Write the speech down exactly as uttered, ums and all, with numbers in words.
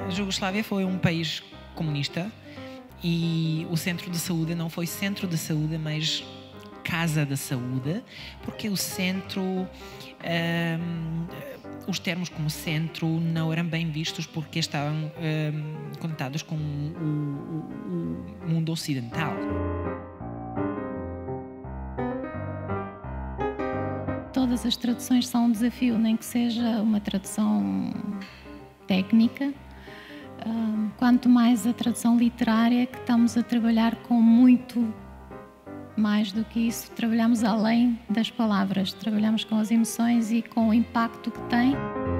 a Jugoslávia foi um país comunista e o centro de saúde não foi centro de saúde, mas casa de saúde, porque o centro, um, os termos como centro não eram bem vistos porque estavam um, conectados com o, o, o mundo ocidental. Todas as traduções são um desafio, nem que seja uma tradução técnica. Quanto mais a tradução literária, que estamos a trabalhar com muito mais do que isso, trabalhamos além das palavras, trabalhamos com as emoções e com o impacto que tem.